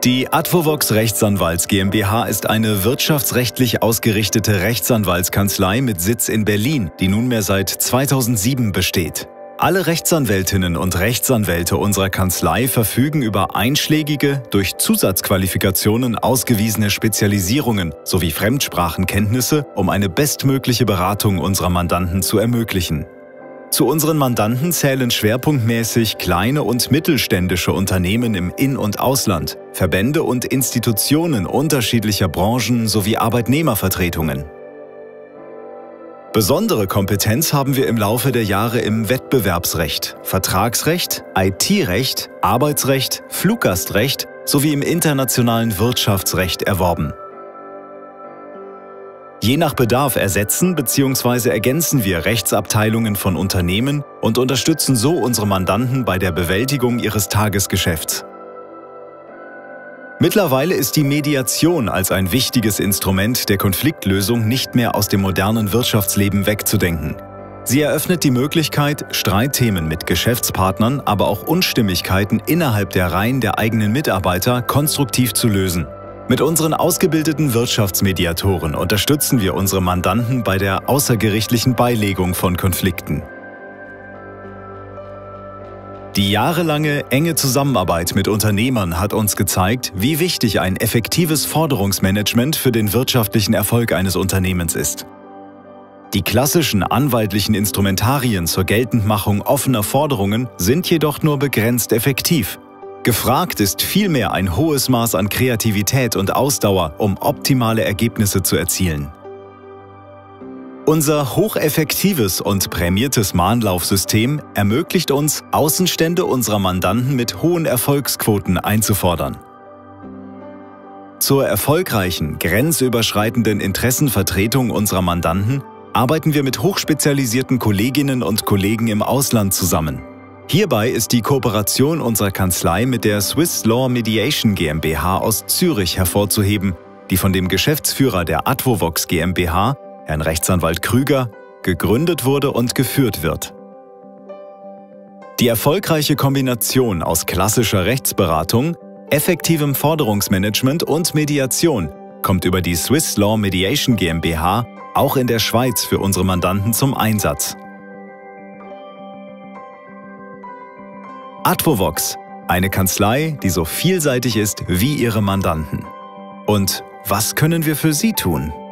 Die Advovox Rechtsanwalts GmbH ist eine wirtschaftsrechtlich ausgerichtete Rechtsanwaltskanzlei mit Sitz in Berlin, die nunmehr seit 2007 besteht. Alle Rechtsanwältinnen und Rechtsanwälte unserer Kanzlei verfügen über einschlägige, durch Zusatzqualifikationen ausgewiesene Spezialisierungen sowie Fremdsprachenkenntnisse, um eine bestmögliche Beratung unserer Mandanten zu ermöglichen. Zu unseren Mandanten zählen schwerpunktmäßig kleine und mittelständische Unternehmen im In- und Ausland, Verbände und Institutionen unterschiedlicher Branchen sowie Arbeitnehmervertretungen. Besondere Kompetenz haben wir im Laufe der Jahre im Wettbewerbsrecht, Vertragsrecht, IT-Recht, Arbeitsrecht, Fluggastrecht sowie im internationalen Wirtschaftsrecht erworben. Je nach Bedarf ersetzen bzw. ergänzen wir Rechtsabteilungen von Unternehmen und unterstützen so unsere Mandanten bei der Bewältigung ihres Tagesgeschäfts. Mittlerweile ist die Mediation als ein wichtiges Instrument der Konfliktlösung nicht mehr aus dem modernen Wirtschaftsleben wegzudenken. Sie eröffnet die Möglichkeit, Streitthemen mit Geschäftspartnern, aber auch Unstimmigkeiten innerhalb der Reihen der eigenen Mitarbeiter konstruktiv zu lösen. Mit unseren ausgebildeten Wirtschaftsmediatoren unterstützen wir unsere Mandanten bei der außergerichtlichen Beilegung von Konflikten. Die jahrelange enge Zusammenarbeit mit Unternehmern hat uns gezeigt, wie wichtig ein effektives Forderungsmanagement für den wirtschaftlichen Erfolg eines Unternehmens ist. Die klassischen anwaltlichen Instrumentarien zur Geltendmachung offener Forderungen sind jedoch nur begrenzt effektiv. Gefragt ist vielmehr ein hohes Maß an Kreativität und Ausdauer, um optimale Ergebnisse zu erzielen. Unser hocheffektives und prämiertes Mahnlaufsystem ermöglicht uns, Außenstände unserer Mandanten mit hohen Erfolgsquoten einzufordern. Zur erfolgreichen, grenzüberschreitenden Interessenvertretung unserer Mandanten arbeiten wir mit hochspezialisierten Kolleginnen und Kollegen im Ausland zusammen. Hierbei ist die Kooperation unserer Kanzlei mit der Swiss Law Mediation GmbH aus Zürich hervorzuheben, die von dem Geschäftsführer der Advovox GmbH, Herrn Rechtsanwalt Krüger, gegründet wurde und geführt wird. Die erfolgreiche Kombination aus klassischer Rechtsberatung, effektivem Forderungsmanagement und Mediation kommt über die Swiss Law Mediation GmbH auch in der Schweiz für unsere Mandanten zum Einsatz. Advovox, eine Kanzlei, die so vielseitig ist wie ihre Mandanten. Und was können wir für Sie tun?